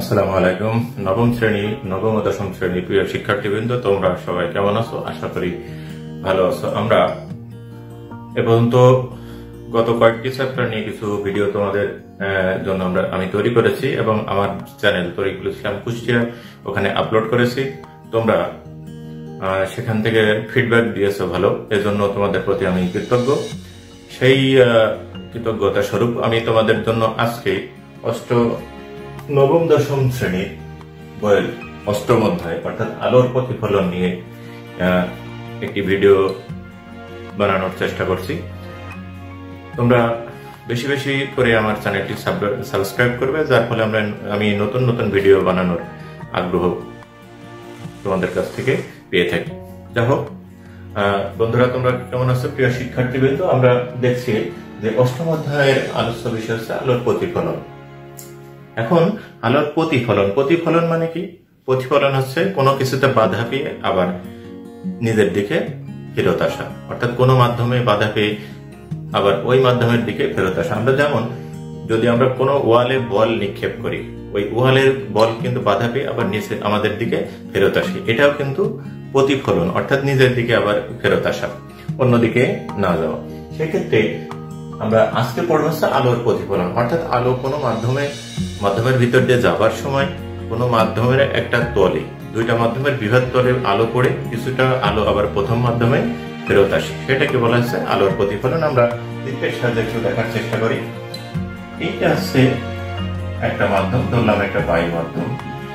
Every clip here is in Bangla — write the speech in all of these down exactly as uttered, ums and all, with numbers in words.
আসসালামু আলাইকুম। নবম শ্রেণী নবম ও দশম শ্রেণী প্রিয় শিক্ষার্থীবৃন্দ, তোমরা সবাই কেমন আছো? আশা করি ভালো আছো। আমরা এ পর্যন্ত গত কয়েকটি চ্যাপ্টার নিয়ে কিছু ভিডিও তোমাদের জন্য আমরা আমি তৈরি করেছি এবং আমার চ্যানেল তরিকুল ইসলাম কুষ্টিয়া ওখানে আপলোড করেছি। তোমরা সেখান থেকে ফিডব্যাক দিয়েছো ভালো, এজন্য তোমাদের প্রতি আমি কৃতজ্ঞ। সেই কৃতজ্ঞতা স্বরূপ আমি তোমাদের জন্য আজকে অষ্ট নবম দশম শ্রেণীর বইয়ের অষ্টম অধ্যায় অর্থাৎ আলোর প্রতিফলন নিয়ে একটি ভিডিও বানানোর চেষ্টা করছি। তোমরা বেশি বেশি করে আমার চ্যানেলটি সাবস্ক্রাইব করবে, যার ফলে আমরা আমি নতুন নতুন ভিডিও বানানোর আগ্রহ তোমাদের কাছ থেকে পেয়ে থাকি। যাই হোক বন্ধুরা, তোমরা কেমন আছো প্রিয় শিক্ষার্থীবৃন্দ? আমরা দেখছি যে অষ্টম অধ্যায়ের আলোচ্য বিষয় হচ্ছে আলোর প্রতিফলন। এখন আলোর প্রতিফলন প্রতিফলন মানে কি? প্রতিফলন হচ্ছে কোনো কিছুতে বাধা পেয়ে আবার নিজের দিকে ফেরত আসা, অর্থাৎ কোনো মাধ্যমে বাধা পেয়ে আবার ওই মাধ্যমের দিকে ফেরত আসা। আমরা যেমন যদি আমরা কোনো ওয়ালে বল নিক্ষেপ করি, ওই ওয়ালের বল কিন্তু বাধা পেয়ে আবার নিচে আমাদের দিকে ফেরত আসে, এটাও কিন্তু প্রতিফলন, অর্থাৎ নিজের দিকে আবার ফেরত আসা, অন্যদিকে না যাওয়া। সেক্ষেত্রে আমরা আজকে পড়বো হচ্ছে আলোর প্রতিফলন, অর্থাৎ আলো কোনো মাধ্যমে মাধ্যমের ভিতর দিয়ে যাবার সময় কোনো মাধ্যমের একটা তলে, দুইটা মাধ্যমের বৃহৎ তলে আলো পড়ে কিছুটা আলো আবার প্রথম মাধ্যমে ফেরত আসে, সেটাকে বলা হচ্ছে আলোর প্রতিফলন। আমরা চিত্রের সাহায্যে একটু দেখার চেষ্টা করি। এইটা হচ্ছে একটা মাধ্যম, ধরলাম একটা বায়ু মাধ্যম।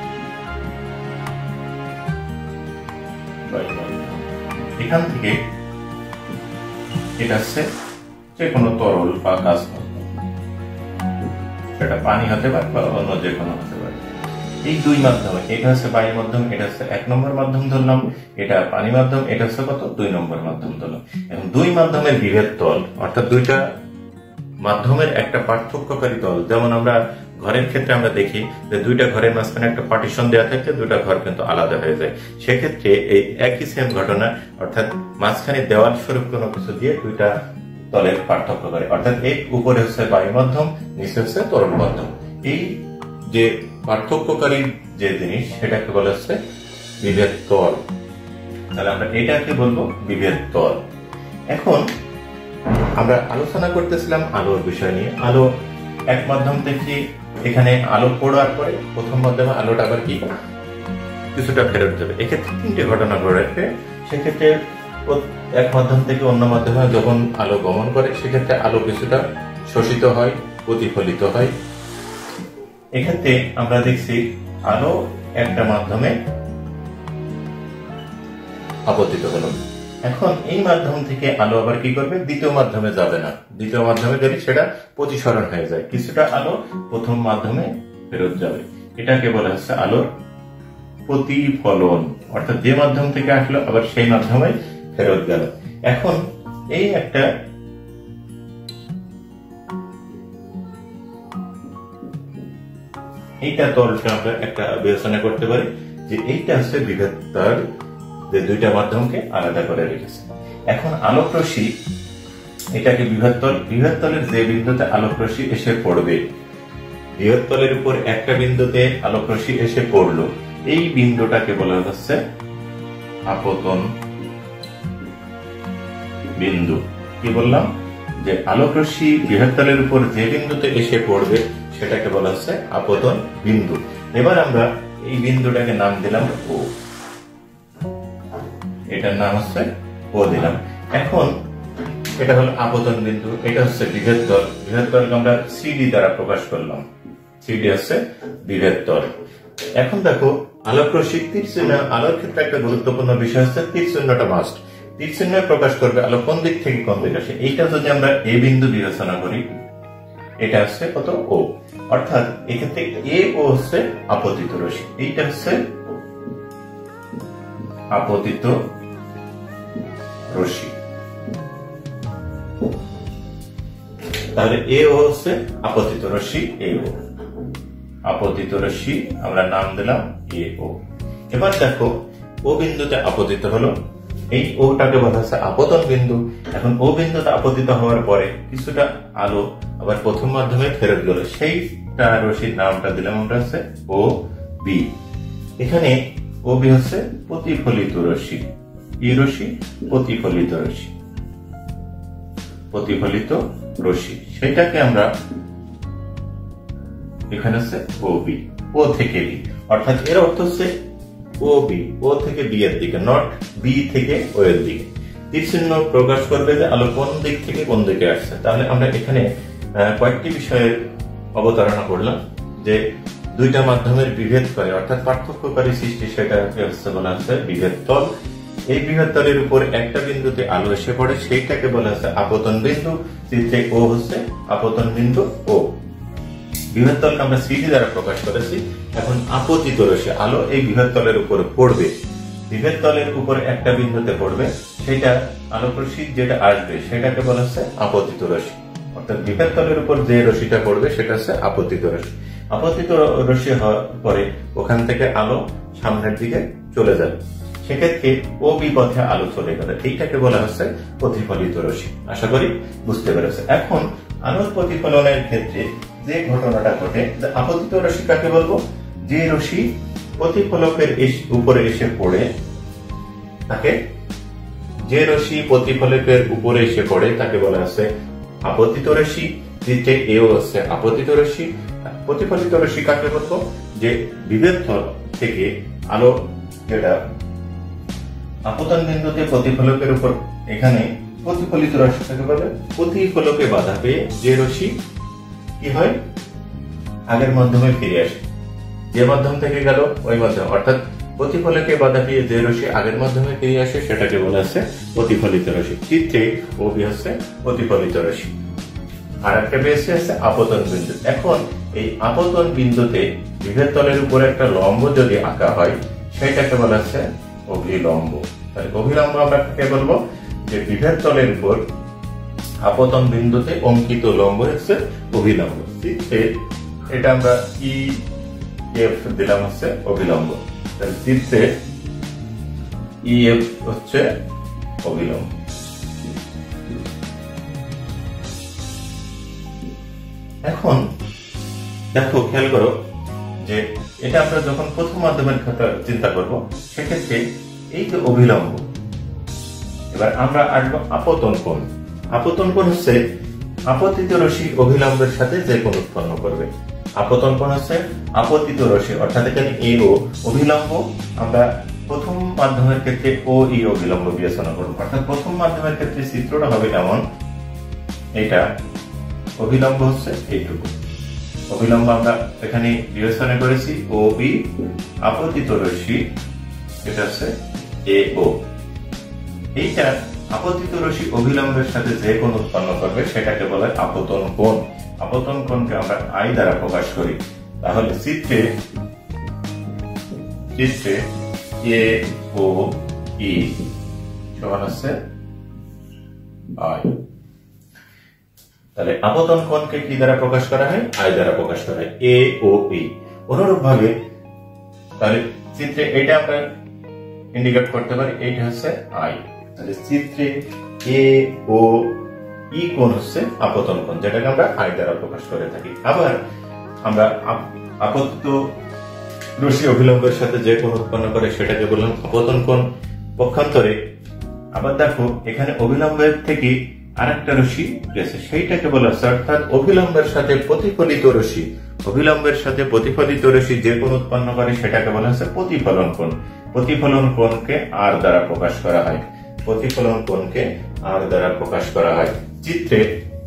এখান থেকে এটা হচ্ছে যে কোনো তরল বা গাছ মাধ্যম, সেটা পানি হতে পারে বা অন্য যে কোনো হতে পারে। এই দুই মাধ্যমে, এটা হচ্ছে বায়ু মাধ্যম, এটা হচ্ছে এক নম্বর মাধ্যম ধরলাম, এটা পানি মাধ্যম, এটা হচ্ছে কত দুই নম্বর মাধ্যম ধরলাম। এখন দুই মাধ্যমের বিভেদ তল, অর্থাৎ দুইটা মাধ্যমের একটা পার্থক্যকারী তল। যেমন আমরা ঘরের ক্ষেত্রে আমরা দেখি যে দুইটা ঘরের মাঝখানে একটা পার্টিশন দেওয়া থাকে, দুইটা ঘর কিন্তু আলাদা হয়ে যায়। সেক্ষেত্রে এই একই সেম ঘটনা, অর্থাৎ মাঝখানে দেওয়াল স্বরূপ কোনো কিছু দিয়ে দুইটা তলের পার্থক্য করে, অর্থাৎ এই উপরে হচ্ছে বায়ু মাধ্যম, নিচে হচ্ছে তরল মাধ্যম। এই যে পার্থক্যকারী যে জিনিস, সেটাকে বলা হচ্ছে বিভেদ তল। তাহলে আমরা এটাকে বলবো বিভেদ তল। এখন আমরা আলোচনা করতেছিলাম আলোর বিষয় নিয়ে। আলো এক মাধ্যম থেকে এখানে আলো পড়ার পরে প্রথম মাধ্যমে আলোটা আবার কি কিছুটা ফেরত যাবে। এক্ষেত্রে তিনটে ঘটনা ঘটে। সেক্ষেত্রে এক মাধ্যম থেকে অন্য মাধ্যমে যখন আলো গমন করে, সেক্ষেত্রে আলো কিছুটা শোষিত হয়, প্রতিফলিত হয়। এক্ষেত্রে আমরা দেখছি আলো একটা মাধ্যমে আপতিত হলো। এখন এই মাধ্যম থেকে আলো আবার কি করবে? দ্বিতীয় মাধ্যমে যাবে না। দ্বিতীয় মাধ্যমে গেলে সেটা প্রতিসরণ হয়ে যায়, কিছুটা আলো প্রথম মাধ্যমে ফেরত যাবে। এটাকে বলা হচ্ছে আলোর প্রতিফলন, অর্থাৎ যে মাধ্যম থেকে আসলো আবার সেই মাধ্যমে ফেরত গেল। এখন এই একটা এইটা তলটা আমরা একটা বিবেচনা করতে পারি যে এইটা হচ্ছে বিভেদ তল, যে দুইটা মাধ্যমকে আলাদা করে রেখেছে। এখন আলোক রশ্মি, এটাকে বিভেদ তল। বিভেদ তলের যে বিন্দুতে আলোক রশ্মি এসে পড়বে, বৃহৎ তলের উপর একটা বিন্দুতে আলোক রশ্মি এসে পড়লো, এই বিন্দুটাকে বলা হচ্ছে আপতন বিন্দু। কি বললাম? যে আলোক রশ্মি বৃহৎ তলের উপর যে বিন্দুতে এসে পড়বে সেটাকে বলা হচ্ছে আপতন বিন্দু। এবার আমরা এই বিন্দুটাকে নাম দিলাম ও, এটার নাম হচ্ছে ও দিলাম। এখন এটা হলো আপতন বিন্দু, এটা হচ্ছে বিভেদ তল। বিভেদ তলকে আমরা সিডি দ্বারা প্রকাশ করলাম, সিডি হচ্ছে বিভেদ তল। এখন দেখো আলোক রশ্মি তীর চিহ্ন, আলোর ক্ষেত্রে একটা গুরুত্বপূর্ণ বিষয় হচ্ছে তীর চিহ্নটা মাস্ট। তীর চিহ্ন প্রকাশ করবে আলো কোন দিক থেকে কোন দিকে আসে। এইটা যদি আমরা এ বিন্দু বিবেচনা করি, এটা হচ্ছে কত ও, অর্থাৎ এক্ষেত্রে এ ও হচ্ছে আপতিত রশ্মি, এইটা হচ্ছে আপতিত রশ্মি। তাহলে এ ও হচ্ছে আপতিত রশ্মি, এ ও আপতিত রশ্মি আমরা নাম দিলাম এ ও। এবার দেখো ও বিন্দুতে আপতিত হলো, এই ওটাকে বলা হচ্ছে আপতন বিন্দু। এখন ও বিন্দুতে আপতিত হওয়ার পরে কিছুটা আলো আবার প্রথম মাধ্যমে ফেরত গেল, সেই একটা রশির নামটা দিলাম আমরা হচ্ছে ও বি। এখানে ও বি হচ্ছে প্রতিফলিত রশ্মি, ই রশ্মি প্রতিফলিত রশ্মি, প্রতিফলিত রশ্মি সেটাকে আমরা এখানে হচ্ছে ও বি, ও থেকে বি, অর্থাৎ এর অর্থ হচ্ছে ও বি, ও থেকে বি এর দিকে, নট বি থেকে ও এর দিকে। তীর চিহ্ন প্রকাশ করবে যে আলো কোন দিক থেকে কোন দিকে আসছে। তাহলে আমরা এখানে কয়েকটি বিষয়ের অবতারণা করলাম, যে দুইটা মাধ্যমের বিভেদ করে অর্থাৎ পার্থক্যকারী সৃষ্টি, সেটাকে হচ্ছে বলা হচ্ছে বিভেদ তল। এই বিভেদ তলের উপর একটা বিন্দুতে আলো এসে পড়ে, সেইটাকে বলা হচ্ছে আপতন বিন্দু। চিত্রে ও হচ্ছে আপতন বিন্দু ও। বিভেদ তলকে আমরা সিডি দ্বারা প্রকাশ করেছি। এখন আপতিত রশ্মি আলো এই বিভেদ তলের উপরে পড়বে, বিভেদ তলের উপর একটা বিন্দুতে পড়বে, সেটা আলোক রশ্মি যেটা আসবে সেটাকে বলা হচ্ছে আপতিত রশ্মি। অর্থাৎ বিভেদ তলের উপর যে রশ্মিটা পড়বে সেটা হচ্ছে আপতিত রশ্মি। আপতিত রশ্মি হওয়ার পরে ওখান থেকে আলো সামনের দিকে চলে যাবে, সেক্ষেত্রে ও বি পথে আলো চলে গেলে এইটাকে বলা হচ্ছে প্রতিফলিত রশ্মি। আশা করি বুঝতে পেরেছে। এখন আলোর প্রতিফলনের ক্ষেত্রে যে ঘটনাটা ঘটে, আপতিত রশ্মি কাকে বলবো? যে রশ্মি প্রতিফলকের উপরে এসে পড়ে তাকে, যে রশ্মি প্রতিফলকের উপরে এসে পড়ে তাকে বলা হচ্ছে আপতিত রশ্মি। চিত্রে এও হচ্ছে আপতিত রশ্মি। প্রতিফলিত রশ্মি কাকে বলবো? যে বিভেদ তল থেকে আলো যেটা আপতন বিন্দুতে প্রতিফলকের উপর, এখানে প্রতিফলিত রশ্মি কাকে বলে? প্রতিফলকে বাধা পেয়ে যে রশ্মি কি হয় আগের মাধ্যমে ফিরে আসে, যে মাধ্যম থেকে গেল ওই মাধ্যম, অর্থাৎ প্রতিফলকে বাধা পেয়ে যে রশ্মি আগের মাধ্যমে ফিরে আসে সেটাকে বলা হচ্ছে প্রতিফলিত রশ্মি। চিত্রে ও বি হচ্ছে প্রতিফলিত রশ্মি। আর একটা পেয়েছে হচ্ছে আপতন বিন্দু। এখন এই আপতন বিন্দুতে বিভেদ তলের উপরে একটা লম্ব যদি আঁকা হয় সেটাকে বলা হচ্ছে অভিলম্ব। তাহলে অভিলম্ব আমরা কাকে বলবো? যে বিভেদ তলের উপর আপতন বিন্দুতে অঙ্কিত লম্ব হচ্ছে অভিলম্ব। চিত্রে এটা আমরা ই এফ দিলাম হচ্ছে অভিলম্ব। তাহলে চিত্রে ই এফ হচ্ছে অভিলম্ব। এখন দেখো, খেয়াল করো যে এটা আমরা যখন প্রথম মাধ্যমের কথা চিন্তা করব, সেক্ষেত্রে এই যে অভিলম্ব, এবার আমরা আসবো আপতন কোণ। আপতন কোণ হচ্ছে আপতিত রশ্মি অভিলম্বের সাথে যে কোণ উৎপন্ন করবে। আপতন কোণ হচ্ছে আপতিত রশ্মি, অর্থাৎ এখানে এ ও অভিলম্ব আমরা প্রথম মাধ্যমের ক্ষেত্রে ও ই অভিলম্ব বিবেচনা করব। অর্থাৎ প্রথম মাধ্যমের ক্ষেত্রে চিত্রটা হবে এমন, এটা অভিলম্ব হচ্ছে এইটুকু। অভিলম্ব আমরা এখানে বিবেচনা করেছি ও বি, আপতিত রশ্মি এটা হচ্ছে এ ও। এইটা আপতিত রশ্মি অভিলম্বের সাথে যে কোণ উৎপন্ন করবে সেটাকে বলা হয় আপতন কোণ। আপতন কোণকে আমরা আই দ্বারা প্রকাশ করি। তাহলে চিত্রে চিত্রে এ ও ই সমান হচ্ছে আই। তাহলে আপতন কোণকে কি দ্বারা প্রকাশ করা হয়? আই দ্বারা প্রকাশ করা হয়, এ ও ই। অনুরূপ ভাবে তাহলে চিত্রে এটা আমরা ইন্ডিকেট করতে পারি, এইটা হচ্ছে আই। তাহলে চিত্রে এ ও ই কোণ হচ্ছে আপতন কোণ, যেটাকে আমরা আই দ্বারা প্রকাশ করে থাকি। আবার আমরা আপতিত রশ্মি অভিলম্বের সাথে যে কোণ উৎপন্ন করে সেটাকে বললাম আপতন কোণ। পক্ষান্তরে আবার দেখো, এখানে অভিলম্বের থেকে আরেকটা রশ্মি গেছে, সেইটাকে বলা হচ্ছে, অর্থাৎ অভিলম্বের সাথে প্রতিফলিত রশ্মি, অভিলম্বের সাথে প্রতিফলিত রশ্মি যে কোণ উৎপন্ন করে সেটাকে বলা হচ্ছে প্রতিফলন কোণ। প্রতিফলন কোণকে আর দ্বারা প্রকাশ করা হয়, প্রতিফলন কোণকে আর দ্বারা প্রকাশ করা হয়। চিত্রে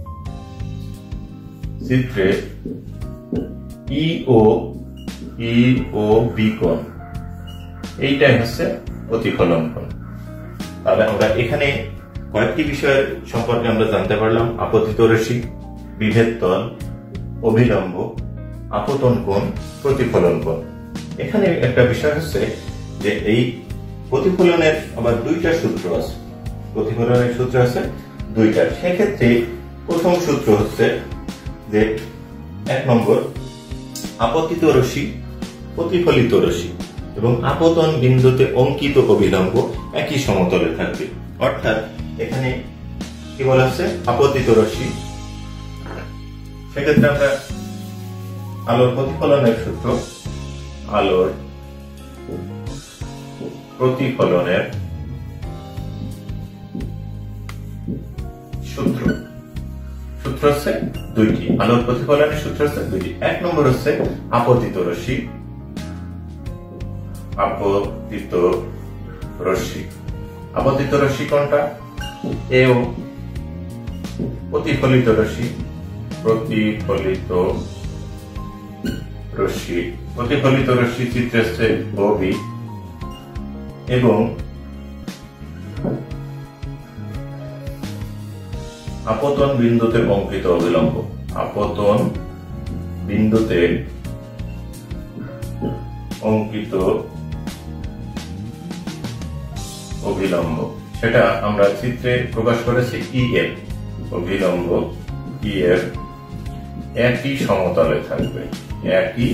চিত্রে ই ও ই ও বি কোণ, এইটাই হচ্ছে প্রতিফলন কোণ। তাহলে আমরা এখানে কয়েকটি বিষয়ের সম্পর্কে আমরা জানতে পারলাম, আপতিত রশ্মি, বিভেদ তল, অভিলম্ব, আপতন কোণ, প্রতিফলন কোণ। এখানে একটা বিষয় হচ্ছে যে এই প্রতিফলনের আবার দুইটা সূত্র আছে, প্রতিফলনের সূত্র আছে দুইটা। সেক্ষেত্রে প্রথম সূত্র হচ্ছে যে এক নম্বর, আপতিত রশ্মি, প্রতিফলিত রশ্মি এবং আপতন বিন্দুতে অঙ্কিত অভিলম্ব একই সমতলে থাকবে। অর্থাৎ এখানে কি বলা হচ্ছে? আপতিত রশ্মি, সেক্ষেত্রে আমরা আলোর প্রতিফলনের সূত্র, আলোর প্রতিফলনের সূত্র সূত্র হচ্ছে দুইটি। আলোর প্রতিফলনের সূত্র হচ্ছে দুইটি। এক নম্বর হচ্ছে আপতিত রশ্মি, আপতিত রশ্মি আপতিত রশ্মি কোনটা? এও প্রতিফলিত রশ্মি, প্রতিফলিত রশ্মি প্রতিফলিত রশ্মি চিত্রে হচ্ছে ও বি এবং আপতন বিন্দুতে অঙ্কিত অবিলম্ব, আপতন বিন্দুতে অঙ্কিত অভিলম্ব, সেটা আমরা চিত্রে প্রকাশ করেছি ই এফ। অভিলম্ব ই এফ একই সমতলে থাকবে, একই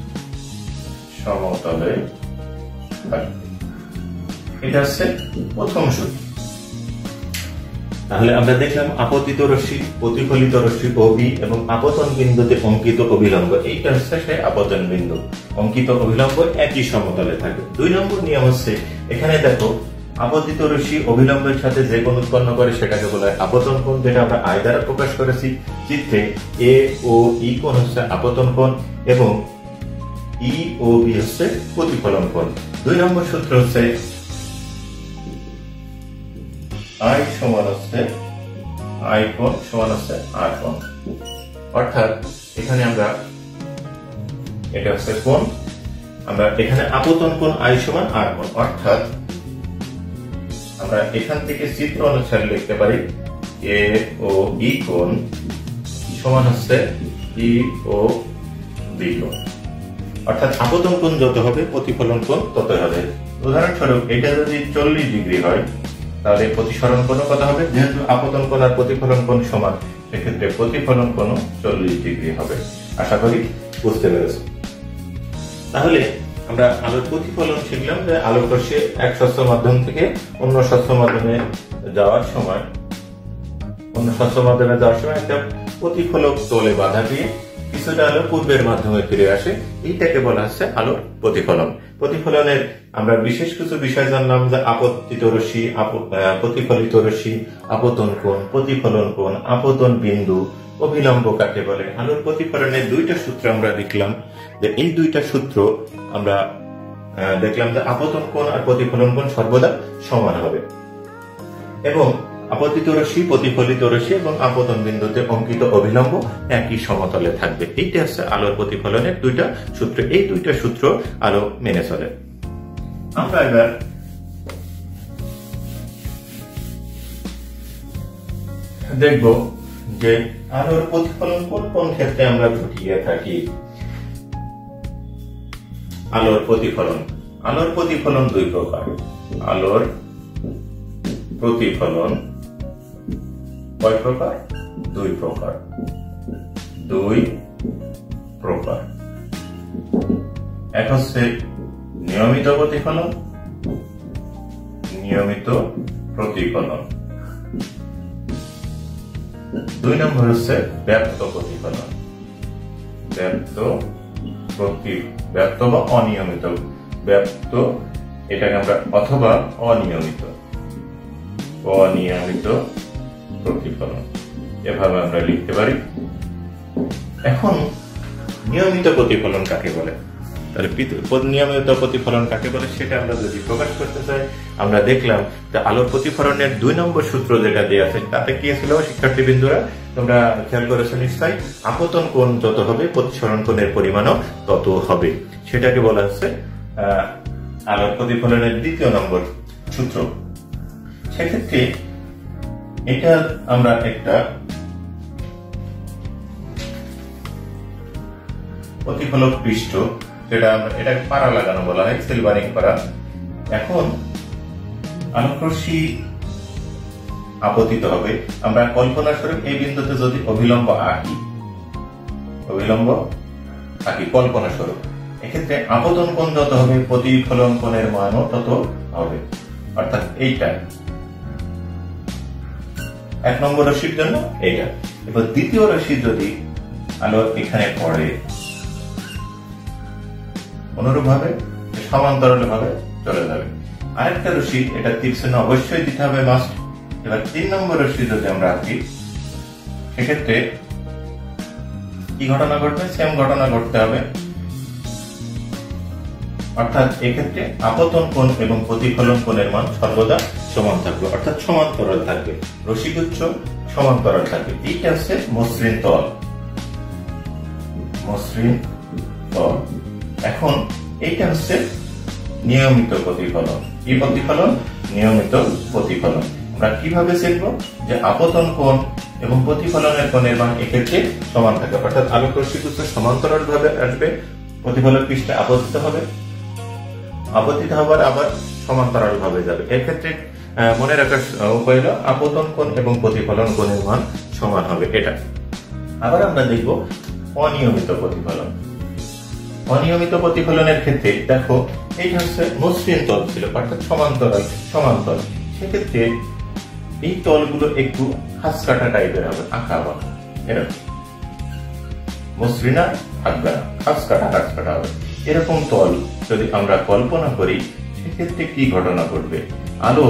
সমতলে থাকবে। এটা হচ্ছে প্রথম সূত্র। তাহলে আমরা দেখলাম আপতিত রশ্মি, প্রতিফলিত রশ্মি ও বি এবং আপতন বিন্দুতে অঙ্কিত অভিলম্ব, এইটা হচ্ছে সেই আপতন বিন্দু। অঙ্কিত অভিলম্ব একই সমতলে থাকে। দুই নম্বর নিয়ম হচ্ছে, এখানে দেখো আপতিত রশ্মি অভিলম্বের সাথে যে কোণ উৎপন্ন করে সেটাকে বলা হয় আপতন কোণ, যেটা আমরা আই দ্বারা প্রকাশ করেছি। চিত্রে এ ও ই কোণ হচ্ছে আপতন কোণ এবং ই ও বি হচ্ছে প্রতিফলন কোণ। দুই নম্বর সূত্র হচ্ছে আই সমান হচ্ছে আই কোণ সমান হচ্ছে আর কোণ। অর্থাৎ এখানে আমরা, এটা হচ্ছে কোণ, আমরা এখানে আপতন কোণ আই সমান আর কোণ। অর্থাৎ আমরা এখান থেকে চিত্র অনুসারে লিখতে পারি এ ও ই কোণ সমান হচ্ছে ই ও বি কোণ। অর্থাৎ আপতন কোণ যত হবে প্রতিফলন কোণ তত হবে। উদাহরণস্বরূপ এটা যদি চল্লিশ ডিগ্রি হয় তাহলে প্রতিসরণ কোণ কত হবে? যেহেতু আপতন কোণ আর প্রতিফলন কোণ সমান, সেক্ষেত্রে প্রতিফলন কোণ চল্লিশ ডিগ্রি হবে। আশা করি বুঝতে পেরেছি। তাহলে আমরা আলোর প্রতিফলন শিখলাম যে আলোক রশ্মি এক স্বচ্ছ মাধ্যম থেকে অন্য স্বচ্ছ মাধ্যমে যাওয়ার সময় অন্য স্বচ্ছ মাধ্যমে যাওয়ার সময় একটা প্রতিফলক তলে বাধা দিয়ে কিছুটা আলো পূর্বের মাধ্যমে ফিরে আসে, এইটাকে বলা হচ্ছে আলোর প্রতিফলন। প্রতিফলনের আমরা বিশেষ কিছু বিষয় জানলাম, যে আপতিত রশ্মি, প্রতিফলিত রশ্মি, আপতন কোণ, প্রতিফলন কোণ, আপতন বিন্দু, অভিলম্ব কাকে বলে। আলোর প্রতিফলনের দুইটা সূত্র আমরা দেখলাম, যে এই দুইটা সূত্র আমরা দেখলাম যে আপতন কোণ আর প্রতিফলন কোণ সর্বদা সমান হবে এবং আপতিত রশ্মি, প্রতিফলিত রশ্মি এবং আপতন বিন্দুতে অঙ্কিত অভিলম্ব একই সমতলে থাকবে। এইটা হচ্ছে আলোর প্রতিফলনের দুইটা সূত্র। এই দুইটা সূত্র আলো মেনে চলে। আমরা এবার দেখব যে আলোর প্রতিফলন কোন কোন ক্ষেত্রে আমরা ঘটিয়ে থাকি। আলোর প্রতিফলন আলোর প্রতিফলন দুই প্রকার। আলোর প্রতিফলন কয় প্রকার? দুই প্রকার। দুই প্রকার এক হচ্ছে নিয়মিত প্রতিফলন, নিয়মিত প্রতিফলন। দুই নম্বর হচ্ছে ব্যাপ্ত প্রতিফলন, ব্যাপ্ত প্রতি ব্যাপ্ত বা অনিয়মিত। ব্যাপ্ত এটাকে আমরা অথবা অনিয়মিত অনিয়মিত প্রতিফলন এভাবে আমরা লিখতে পারি। এখন নিয়মিত প্রতিফলন কাকে বলে? তাহলে নিয়মিত প্রতিফলন কাকে বলে সেটা আমরা যদি প্রকাশ করতে চাই, আমরা দেখলাম যে আলোর প্রতিফলনের দুই নম্বর সূত্র যেটা দেওয়া আছে তাতে কি ছিল শিক্ষার্থী বিন্দুরা? তোমরা খেয়াল করেছো নিশ্চয়ই, আপতন কোণ যত হবে প্রতিসরণ কোণের পরিমাণও তত হবে। সেটাকে বলা হচ্ছে আহ আলোর প্রতিফলনের দ্বিতীয় নম্বর সূত্র। সেক্ষেত্রে এটা আমরা একটা প্রতিফলক পৃষ্ঠ, যেটা আমরা এটাকে পাড়া লাগানো বলা হয়, সিলভারিং করা। এখন আলোক রশ্মি আপতিত হবে, আমরা কল্পনা স্বরূপ এই বিন্দুতে যদি অভিলম্ব আঁকি অভিলম্ব আঁকি কল্পনা স্বরূপ, এক্ষেত্রে আপতন কোণ যত হবে প্রতিফলন কোণের মানও তত হবে। অর্থাৎ এইটা এক নম্বর রশ্মির জন্য এইটা। এবার দ্বিতীয় রশ্মি যদি আলো এখানে পড়ে, অনুরূপ ভাবে সমান্তরাল ভাবে চলে যাবে। আরেকটা রশ্মি, এটা তীর চিহ্ন অবশ্যই দিতে হবে মাস্ট। এবার তিন নম্বর রশ্মি যদি আমরা আঁকি, সেক্ষেত্রে কি ঘটনা ঘটবে? সেম ঘটনা ঘটতে হবে, অর্থাৎ এক্ষেত্রে আপতন কোণ এবং প্রতিফলন কোণের মান সর্বদা সমান থাকবে, অর্থাৎ সমান্তরাল থাকবে, রশ্মিগুচ্ছ সমান্তরাল থাকবে। এইটা হচ্ছে মসৃণ তল, মসৃণ তল। এখন এইটা হচ্ছে নিয়মিত প্রতিফলন। কি প্রতিফলন? নিয়মিত প্রতিফলন। আমরা কিভাবে শিখব যে আপতন কোণ এবং প্রতিফলনের কোণের মান এক্ষেত্রে সমান থাকে, অর্থাৎ আলোক রশ্মিগুচ্ছ সমান্তরাল ভাবে আসবে, প্রতিফলন পৃষ্ঠে আপতিত হবে, আপতিত হবার আবার সমান্তরাল ভাবে যাবে। এক্ষেত্রে মনে রাখার উপায় হলো আপতন কোণ এবং প্রতিফলন কোণের মান সমান হবে এটা। আবার আমরা দেখব অনিয়মিত প্রতিফলন। অনিয়মিত প্রতিফলনের ক্ষেত্রে দেখো, এইটা হচ্ছে মসৃণ তল ছিল, অর্থাৎ সমান্তরাল সমান্তরাল। সেক্ষেত্রে এই তলগুলো একটু হাস কাটা টাইপের হবে, আঁকা বাঁকা, এরকম মসৃণা থাকবে না, হাস কাটা হাস কাটা হবে। এরকম তল যদি আমরা কল্পনা করি, সেক্ষেত্রে কি ঘটনা ঘটবে? আলো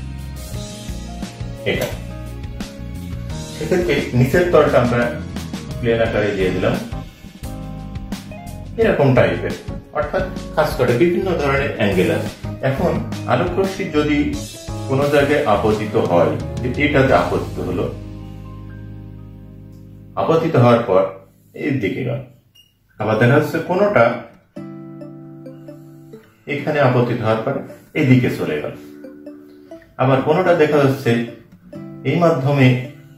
এটা, সেক্ষেত্রে নিচের তলটা আমরা প্লেন আকারে দিয়ে দিলাম, এরকম টাইপের, অর্থাৎ খাস করে বিভিন্ন ধরনের অ্যাঙ্গেল আছে। এখন আলোক রশ্মি যদি কোন জায়গায় আপতিত হয়, এটাতে আপতিত হলো, আপতিত হওয়ার পর এর দিকে গেল, আবার দেখা যাচ্ছে কোনটা এখানে আপতিত হওয়ার পর এদিকে চলে গেল, আবার কোনটা দেখা যাচ্ছে এই মাধ্যমে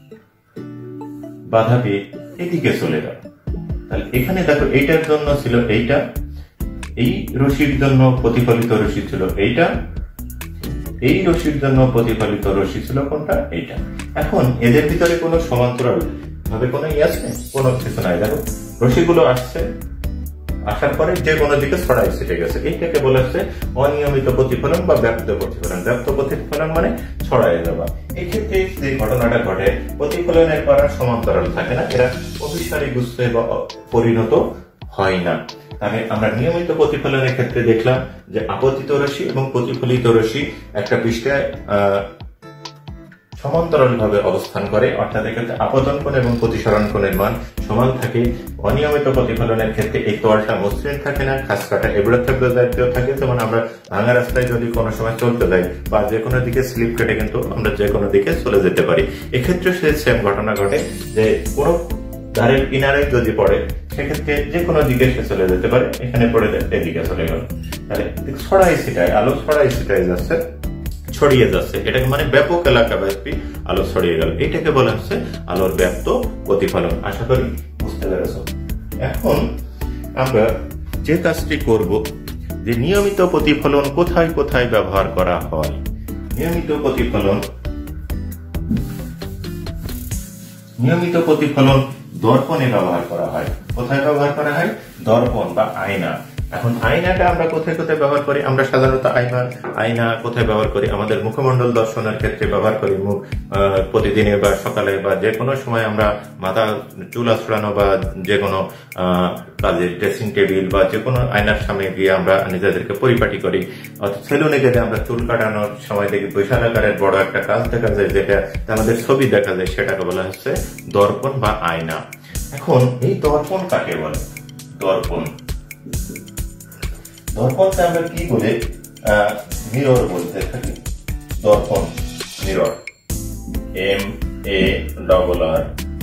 বাধা পেয়ে এদিকে চলে গেল। তাহলে এখানে দেখো, এইটার জন্য ছিল এইটা, এই রশ্মির জন্য প্রতিফলিত রশ্মি ছিল এইটা, এই রশ্মির জন্য প্রতিফলিত রশ্মি ছিল কোনটা? এইটা। এখন এদের ভিতরে কোনো সমান্তরাল ভাবে কোনো ইয়ে আছে? কোনো কিছু নাই। দেখো, রশ্মিগুলো আসছে, আসার পরে যে কোনো দিকে ছড়াই ছিটে গেছে, এইটাকে বলা হচ্ছে অনিয়মিত প্রতিফলন বা ব্যাপ্ত প্রতিফলন। ব্যাপ্ত প্রতিফলন মানে ছড়াই যাওয়া। এক্ষেত্রে যে ঘটনাটা ঘটে, প্রতিফলনের পর সমান্তরাল থাকে না, এরা অভিসারী গুচ্ছে বা পরিণত হয় না। তাহলে আমরা নিয়মিত প্রতিফলনের ক্ষেত্রে দেখলাম যে আপতিত রশ্মি এবং প্রতিফলিত রশ্মি একটা পৃষ্ঠায় আহ সমান্তরাল ভাবে অবস্থান করে, অর্থাৎ এক্ষেত্রে আপতন কোণ এবং প্রতিসরণ কোণের মান সমান থাকে। অনিয়মিত প্রতিফলনের ক্ষেত্রে এই তলটা মসৃণ থাকে না, খাস কাটা এবড়ো থেবড়ো জাতীয় থাকে। যেমন আমরা ভাঙা রাস্তায় যদি কোনো সময় চলতে যাই বা যে কোনো দিকে স্লিপ কেটে কিন্তু আমরা যে কোনো দিকে চলে যেতে পারি। এক্ষেত্রে সে সেম ঘটনা ঘটে যে কোনো ধারের কিনারে যদি পড়ে, সেক্ষেত্রে যে কোনো দিকে সে চলে যেতে পারে, এখানে পড়ে এদিকে চলে গেল। তাহলে ছড়াই ছিটায়, আলো ছড়াই ছিটাই যাচ্ছে, ছড়িয়ে যাচ্ছে, এটাকে মানে ব্যাপক এলাকা ব্যাপী আলো ছড়িয়ে গেল, এটাকে বলা হচ্ছে আলোর ব্যাপ্ত প্রতিফলন। আশা করি বুঝতে পেরেছ। এখন আমরা যে কাজটি করব, যে নিয়মিত প্রতিফলন কোথায় কোথায় ব্যবহার করা হয়। নিয়মিত প্রতিফলন নিয়মিত প্রতিফলন দর্পণে ব্যবহার করা হয়। কোথায় ব্যবহার করা হয়? দর্পণ বা আয়না। এখন আয়নাটা আমরা কোথায় কোথায় ব্যবহার করি? আমরা সাধারণত আয়না আয়না কোথায় ব্যবহার করি? আমাদের মুখমণ্ডল দর্শনের ক্ষেত্রে ব্যবহার করি। মুখ প্রতিদিনে বা সকালে বা যে কোনো সময় আমরা মাথা চুল আঁচড়ানো বা যে কোনো কাজে ড্রেসিং টেবিল বা যে কোনো আয়নার সামনে গিয়ে আমরা নিজেদেরকে পরিপাটি করি। অর্থাৎ সেলুনে গেলে আমরা চুল কাটানোর সময় দেখি বিশাল আকারের বড় একটা কাজ দেখা যায়, যেটা আমাদের ছবি দেখা যায়, সেটাকে বলা হচ্ছে দর্পণ বা আয়না। এখন এই দর্পণ কাকে বলে? দর্পণ দর্পণকে আমরা কি বলে? মিরর বলতে থাকি। দর্পণ, mirror, M A double R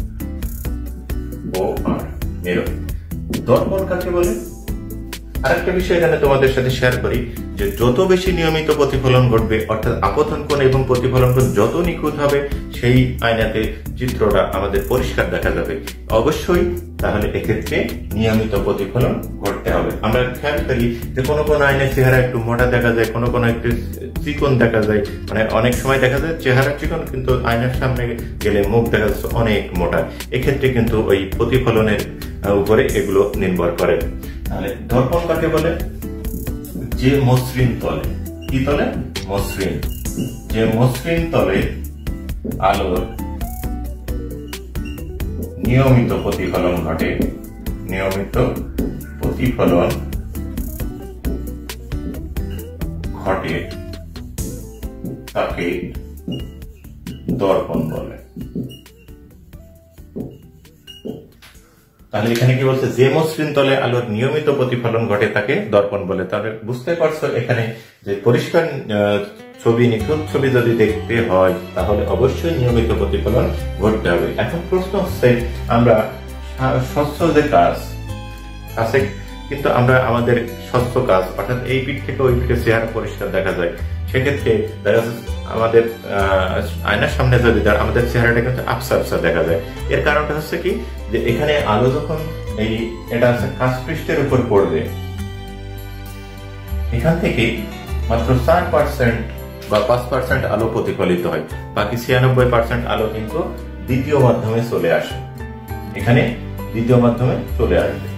O R, mirror. দর্পণ কাকে বলে? আরেকটা বিষয় এখানে তোমাদের সাথে শেয়ার করি, যে যত বেশি নিয়মিত প্রতিফলন ঘটবে, অর্থাৎ আপতন কোণ এবং প্রতিফলন কোণ যত নিখুঁত হবে, সেই আয়নাতে চিত্রটা আমাদের পরিষ্কার দেখা যাবে। অবশ্যই তাহলে এক্ষেত্রে নিয়মিত প্রতিফলন ঘটতে হবে। আমরা খেয়াল করি যে কোনো কোনো আয়নার চেহারা একটু মোটা দেখা যায়, কোনো কোনো একটু চিকন দেখা যায়, মানে অনেক সময় দেখা যায় চেহারা চিকন কিন্তু আয়নার সামনে গেলে মুখ দেখা যাচ্ছে অনেক মোটা। এক্ষেত্রে কিন্তু ওই প্রতিফলনের উপরে এগুলো নির্ভর করে। তাহলে দর্পণ কাকে বলে? যে মসৃণ তলে, কি তলে? মসৃণ, যে মসৃণ তলে আলোর নিয়মিত প্রতিফলন ঘটে, নিয়মিত প্রতিফলন ঘটে তাকে দর্পণ বলে। তাহলে এখানে কি বলছে, যে মসৃণ তলে আলোর নিয়মিত প্রতিফলন ঘটে তাকে দর্পণ বলে। তাহলে বুঝতে পারছো এখানে যে পরিষ্কার ছবি, নিখুঁত ছবি যদি দেখতে হয় তাহলে অবশ্যই নিয়মিত প্রতিফলন ঘটতে হবে। এখন প্রশ্ন হচ্ছে, আমরা স্বচ্ছ যে কাজ আছে, কিন্তু আমরা আমাদের স্বচ্ছ কাজ অর্থাৎ এই পিঠ থেকে ওই পিঠে চেহারা পরিষ্কার দেখা যায়, সেক্ষেত্রে দেখা যাচ্ছে আমাদের আয়নার সামনে যদি আমাদের চেহারাটা কিন্তু আবসা আবসা দেখা যায়। এর কারণটা হচ্ছে কি, যে এখানে আলো যখন এই এটা হচ্ছে কাঁচ পৃষ্ঠের উপর পড়বে, এখান থেকে মাত্র চার পার্সেন্ট বা পাঁচ পার্সেন্ট আলো প্রতিফলিত হয়, বাকি ছিয়ানব্বই পার্সেন্ট আলো কিন্তু দ্বিতীয় মাধ্যমে চলে আসে, এখানে দ্বিতীয় মাধ্যমে চলে আসবে।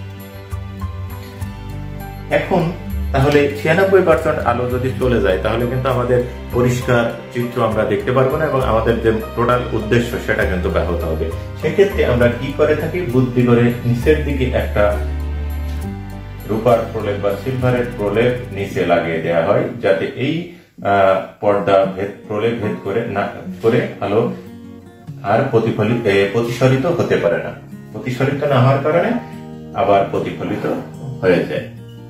এখন তাহলে ছিয়ানব্বই পার্সেন্ট আলো যদি চলে যায় তাহলে কিন্তু আমাদের পরিষ্কার চিত্র আমরা দেখতে পারবো না এবং আমাদের যে টোটাল উদ্দেশ্য সেটা কিন্তু ব্যাহত হবে। সেক্ষেত্রে আমরা কি করে থাকি, বুদ্ধি করে নিচের দিকে একটা রূপার প্রলেপ বা সিলভারের প্রলেপ নিচে লাগিয়ে দেওয়া হয়, যাতে এই পর্দা ভেদ প্রলেপ ভেদ করে না করে আলো আর প্রতিফলিত প্রতিসরিত হতে পারে না। প্রতিসরিত না হওয়ার কারণে আবার প্রতিফলিত হয়ে যায়।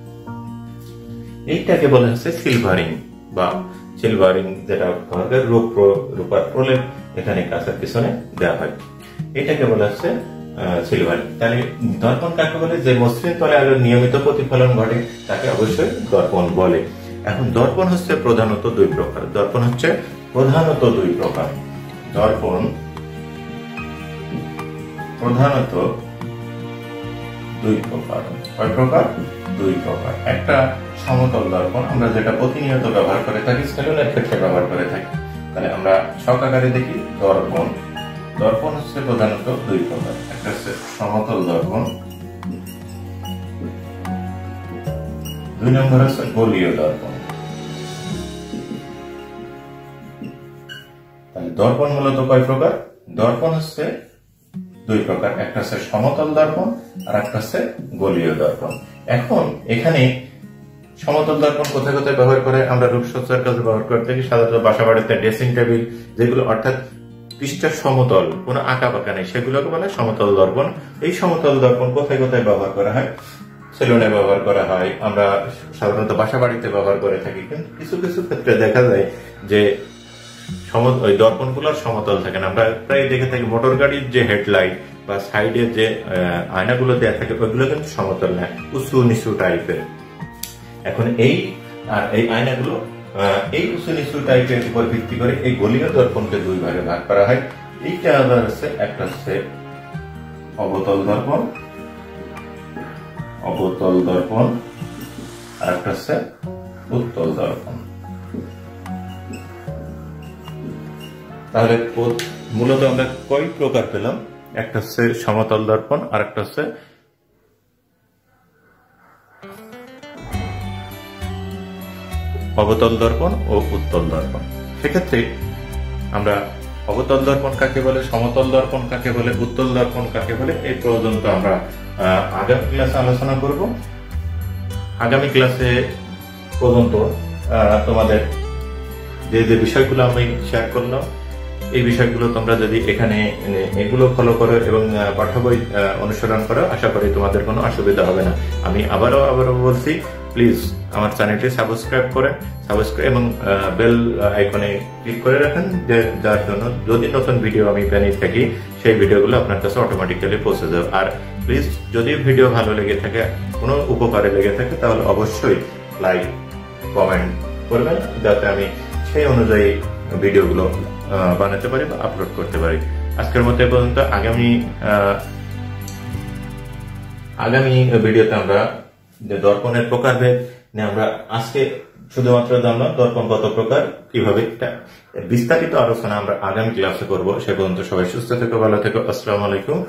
এইটাকে বলা হচ্ছে সিলভারিং বা সিলভারিং, যেটা রূপার প্রলেপ এখানে কাঁচের পিছনে দেওয়া হয়, এটাকে বলা হচ্ছে সিলভারিং। তাহলে দর্পণ কাকে বলে, যে মসৃণ তলে আলোর নিয়মিত প্রতিফলন ঘটে তাকে অবশ্যই দর্পণ বলে। এখন দর্পণ হচ্ছে প্রধানত দুই প্রকার। দর্পণ হচ্ছে প্রধানত দুই প্রকার। দর্পণ প্রধানত দুই প্রকার। কয় প্রকার? দুই প্রকার। একটা সমতল দর্পণ, আমরা যেটা প্রতিনিয়ত ব্যবহার করে থাকি, সেলুলার ক্ষেত্রে ব্যবহার করে থাকি। তাহলে আমরা ছক আকারে দেখি দর্পণ। দর্পণ হচ্ছে প্রধানত দুই প্রকার। একটা হচ্ছে সমতল দর্পণ, দুই নম্বর হচ্ছে গোলীয় দর্পণ। তাহলে দর্পণ মূলত কয় প্রকার? দর্পণ হচ্ছে দুই প্রকার, একটা হচ্ছে সমতল দর্পণ আর একটা হচ্ছে গোলীয় দর্পণ। এখন এখানে সমতল দর্পণ কোথায় কোথায় ব্যবহার করে? আমরা রূপসজ্জার কাজে ব্যবহার করে থাকি, সাধারণত বাসা বাড়িতে ড্রেসিং টেবিল যেগুলো অর্থাৎ পৃষ্ঠা সমতল, কোনো আঁকা বাঁকা নেই, সেগুলোকে বলে সমতল দর্পণ। এই সমতল দর্পণ কোথায় কোথায় ব্যবহার করা হয়? সেলুনে ব্যবহার করা হয়, আমরা সাধারণত বাসা বাড়িতে ব্যবহার করে থাকি। কিন্তু কিছু কিছু ক্ষেত্রে দেখা যায় যে ওই দর্পণ গুলোর সমতল থাকে না। আমরা প্রায় দেখে থাকি মোটর গাড়ির যে হেডলাইট বা সাইডের যে আয়নাগুলো দেওয়া থাকে ওইগুলো কিন্তু সমতল না, উঁচু নিচু টাইপের। এখন এই আর এই আয়নাগুলো এই উঁচু নিচু টাইপের উপর ভিত্তি করে এই গোলীয় দর্পণকে দুই ভাগে ভাগ করা হয়। এইটা আবার হচ্ছে, একটা হচ্ছে অবতল দর্পণ, অবতল দর্পণ, আর একটা হচ্ছে উত্তল দর্পণ। তাহলে মূলত আমরা কয় প্রকার পেলাম? একটা হচ্ছে সমতল দর্পণ, আর একটা হচ্ছে অবতল দর্পণ ও উত্তল দর্পণ। সেক্ষেত্রে আমরা অবতল দর্পণ কাকে বলে, সমতল দর্পণ কাকে বলে, উত্তল দর্পণ কাকে বলে, এই পর্যন্ত আমরা আগামী ক্লাসে আলোচনা করব। আগামী ক্লাসে পর্যন্ত তোমাদের যে যে বিষয়গুলো আমি শেয়ার করলাম, এই বিষয়গুলো তোমরা যদি এখানে এগুলো ফলো করো এবং পাঠ্য বই অনুসরণ করো, আশা করি তোমাদের কোনো অসুবিধা হবে না। আমি আবারও আবারও বলছি, প্লিজ আমার চ্যানেলটি সাবস্ক্রাইব করেন, সাবস্ক্রাইব এবং বেল আইকনে ক্লিক করে রাখেন, যার জন্য যদি নতুন ভিডিও আমি বানিয়ে থাকি সেই ভিডিওগুলো আপনার কাছে অটোমেটিক্যালি পৌঁছে যাবে। আর প্লিজ যদি ভিডিও ভালো লেগে থাকে, কোনো উপকারে লেগে থাকে, তাহলে অবশ্যই লাইক কমেন্ট করবেন, যাতে আমি সেই অনুযায়ী ভিডিওগুলো বানাতে পারি বা আপলোড করতে পারি। আজকের মতো এ পর্যন্ত। আগামী আগামী ভিডিওতে আমরা যে দর্পণের প্রকারভেদ নিয়ে আমরা আজকে শুধুমাত্র জানলাম দর্পণ কত প্রকার, কিভাবে, বিস্তারিত আলোচনা আমরা আগামী ক্লাসে করব। সে পর্যন্ত সবাই সুস্থ থেকো, ভালো থেকো। আসসালামু আলাইকুম।